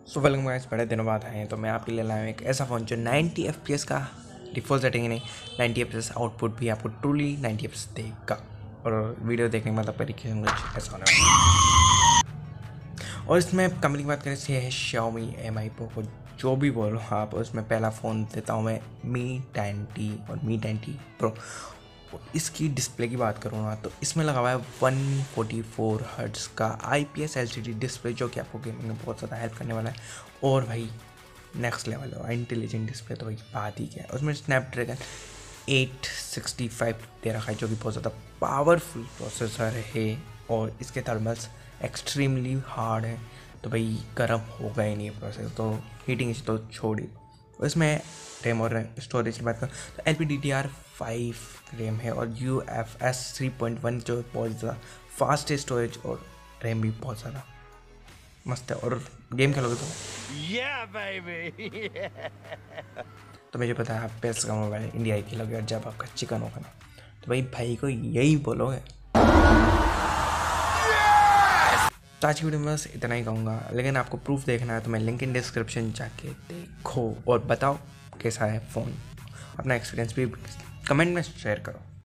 So welcome guys, बड़े दिनों बाद आए हैं तो मैं आपके लिए लाया हूँ एक ऐसा फ़ोन जो 90 FPS का डिफ़ॉल्ट सेटिंग ही नहीं 90 FPS आउटपुट भी आपको ट्रूली 90 FPS देगा। और वीडियो देखने के मतलब तरीके से कुछ ऐसा होने वाला है। और इसमें कंपनी की बात करें तो ये है Xiaomi Mi Poco, जो भी बोलो आप। उसमें पहला फ़ोन देता हूँ मैं Mi 10T और Mi 10T Pro। इसकी डिस्प्ले की बात करूँ ना तो इसमें लगा हुआ है 144 हर्ट्ज का IPS LCD डिस्प्ले, जो कि आपको गेमिंग में बहुत ज़्यादा हेल्प करने वाला है। और भाई नेक्स्ट लेवल है इंटेलिजेंट डिस्प्ले, तो भाई बात ही क्या है। उसमें स्नैपड्रैगन 865 दे रखा है, जो कि बहुत ज़्यादा पावरफुल प्रोसेसर है। और इसके थर्मल्स एक्सट्रीमली हार्ड है, तो भाई गर्म होगा ही नहीं प्रोसेसर, तो हीटिंग इसे तो छोड़ ही। इसमें रैम और स्टोरेज की बात करें तो LPDDR5 रैम है और UFS 3.1 जो बहुत ज़्यादा फास्ट है। स्टोरेज और रैम भी बहुत ज़्यादा मस्त है। और गेम खेलोगे तो तो मुझे पता है आप पैसे का मोबाइल इंडिया ही खेलोगे, और जब आपका चिकन होगा ना तो भाई को यही बोलोगे। तो आज की वीडियो में बस इतना ही कहूँगा, लेकिन आपको प्रूफ देखना है तो मैं लिंक इन डिस्क्रिप्शन जाके देखो और बताओ कैसा है फ़ोन। अपना एक्सपीरियंस भी कमेंट में शेयर करो।